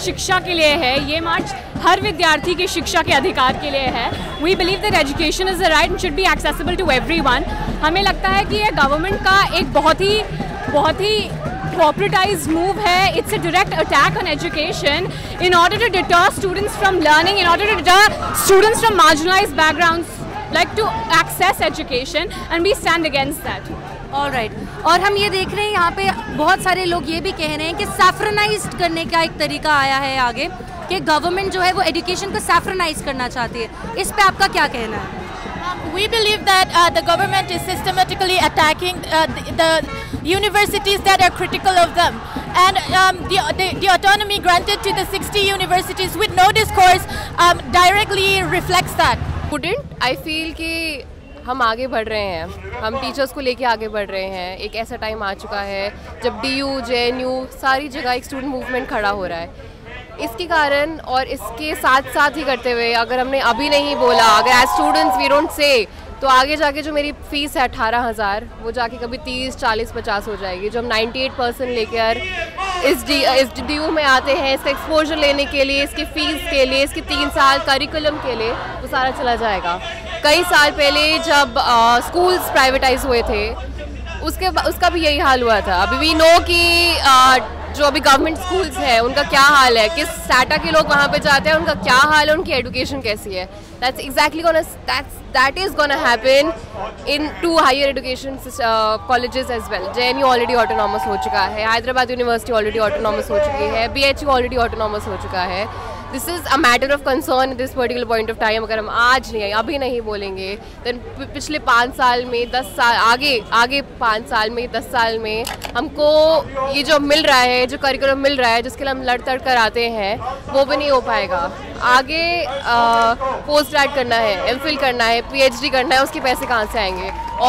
शिक्षा के लिए है, ये मार्च हर विद्यार्थी की शिक्षा के अधिकार के लिए है। We believe that education is a right and should be accessible to everyone. हमें लगता है कि ये गवर्नमेंट का एक बहुत ही corporatized move है. It's a direct attack on education in order to deter students from learning, in order to deter students from marginalized backgrounds like to access education, and we stand against that. All right. और हम ये देख रहे हैं यहाँ पे बहुत सारे लोग ये भी कह रहे हैं कि सैफ्रनाइज्ड करने का एक तरीका आया है आगे, कि गवर्नमेंट जो है वो एजुकेशन को सैफ्रनाइज करना चाहती है। इस पे आपका क्या कहना है? We believe that the government is systematically attacking the universities that are critical of them, and the autonomy granted to the 60 universities with no discourse directly reflects that. Couldn't I feel कि हम आगे बढ़ रहे हैं, हम teachers को लेके आगे बढ़ रहे हैं। एक ऐसा टाइम आ चुका है जब DU, JNU सारी जगह एक स्टूडेंट मूवमेंट खड़ा हो रहा है। इसके कारण और इसके साथ साथ ही करते हुए अगर हमने अभी नहीं बोला, अगर as students we don't say, तो आगे जाके जो मेरी फ़ीस है 18,000 वो जाके कभी 30, 40, 50 हो जाएगी। जो हम 98% लेकर इस DU में आते हैं, इसका एक्सपोजर लेने के लिए, इसकी फ़ीस के लिए, इसके 3 साल करिकुलम के लिए, वो सारा चला जाएगा। कई साल पहले जब स्कूल्स प्राइवेटाइज हुए थे उसका भी यही हाल हुआ था। अभी वी नो कि जो अभी गवर्नमेंट स्कूल्स हैं उनका क्या हाल है, किस स्टाटा के लोग वहाँ पे जाते हैं, उनका क्या हाल है, उनकी एजुकेशन कैसी है। That's exactly that is gonna happen in to higher education colleges as well. JNU already autonomous हो चुका है, हैदराबाद यूनिवर्सिटी ऑलरेडी ऑटोनॉमस हो चुकी है, BHU ऑलरेडी ऑटोनॉमस हो चुका है। This is a matter of concern this particular point of time. अगर हम आज नहीं, अभी नहीं बोलेंगे, देन पिछले 5 साल में 10 साल आगे 5 साल में 10 साल में हमको ये जो मिल रहा है, जो करिकुलम मिल रहा है, जिसके लिए हम लड़ तड़ कर आते हैं, वो भी नहीं हो पाएगा। आगे पोस्ट ग्रेड करना है, MPhil करना है, PhD करना है, उसके पैसे कहाँ से आएंगे?